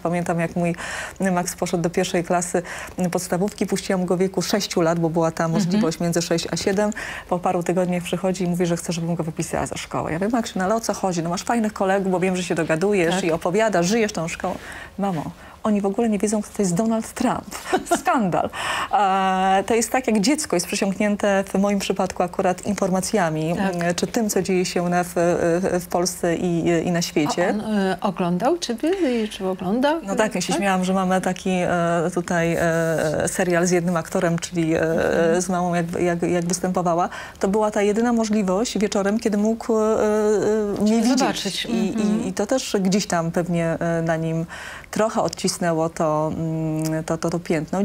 Pamiętam, jak mój Max poszedł do pierwszej klasy podstawówki, puściłam go w wieku 6 lat, bo była ta możliwość między 6 a 7. Po paru tygodniach przychodzi i mówi, że chce, żebym go wypisała ze szkoły. Ja wiem, Max, no ale o co chodzi? No masz fajnych kolegów, bo wiem, że się dogadujesz i opowiadasz, żyjesz tą szkołą. Mamo, oni w ogóle nie wiedzą, kto to jest Donald Trump. Skandal. To jest tak, jak dziecko jest przesiąknięte, w moim przypadku akurat, informacjami, czy tym, co dzieje się w Polsce i na świecie. A on oglądał czy oglądał? No tak, ja się śmiałam, że mamy taki tutaj serial z jednym aktorem, czyli z mamą, jak występowała. To była ta jedyna możliwość wieczorem, kiedy mógł mnie widzieć. Zobaczyć. I to też gdzieś tam pewnie na nim trochę odcisnęło to piętno.